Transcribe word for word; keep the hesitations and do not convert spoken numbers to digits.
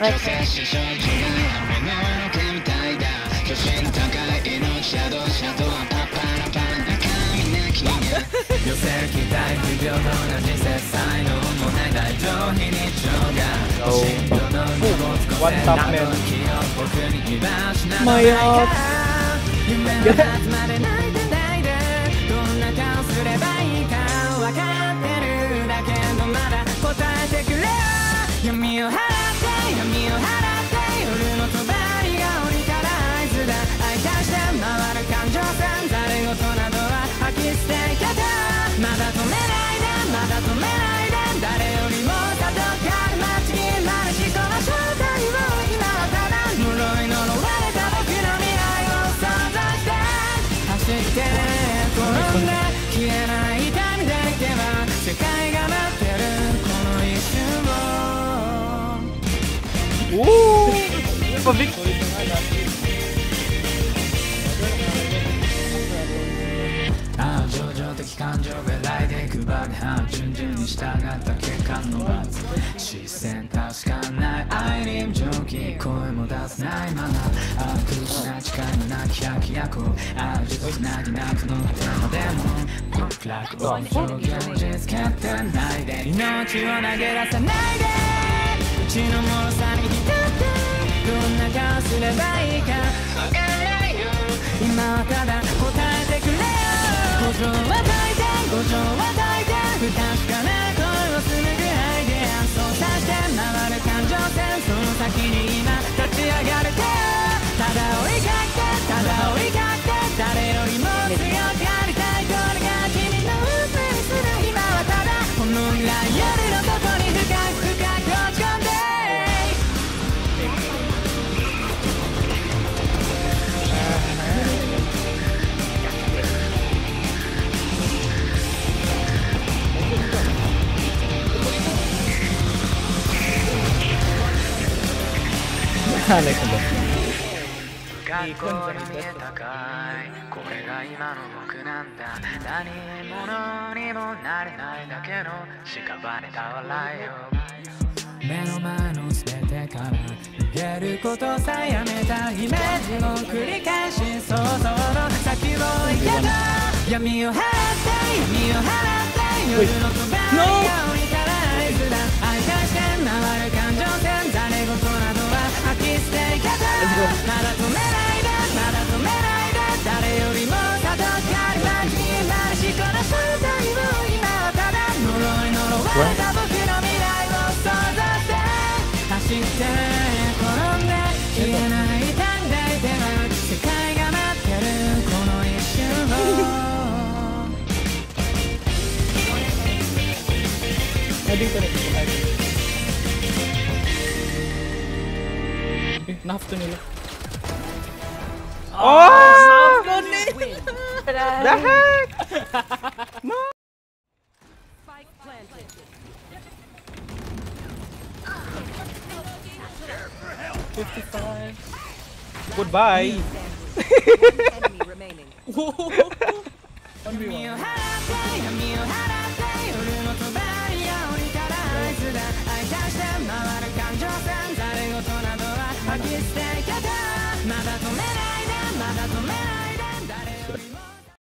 One top man. My god. Ooh! For victory! ああ情状的感情が来でくばで半順々に従った結果の罰視線確かない愛に無常気声も出せないままああ空気な誓いのなき百役ああ自つなぎなくの手までも極楽を表現実決定ないで命を投げ出さないでうちの脆さに浸ってどんな顔すればいいかわからないよ今はただ答えてくれよ五条は大体五条は大体不確かな声を紡ぐアイデア操作して回る感情線その先に今立ち上がる手ただ追いかけてただ追いかけて誰よりも強くありたいこれが君の運命する今はただこの未来よりのどこに深く深く落ち込んで向こうに見えたかいこれが今の僕なんだ何者にもなれないだけの屍た笑いを目の前の全てから逃げることさえやめたイメージを繰り返し想像の先を行けば闇を払って闇を払って夜の帳が降りたら合図だ愛返して回る感情線誰事などは吐き捨ていけたまだ止めないでまだ止めないで誰よりもたどってある街に今しこの正体を今はただ呪い呪われた僕の未来を想像して走って転んで消えない短大では世界が待ってるこの一瞬をEh, nafto nila. Oh! Nafto nila! The heck? No! fifty-five. Goodbye! one v one. まだ止め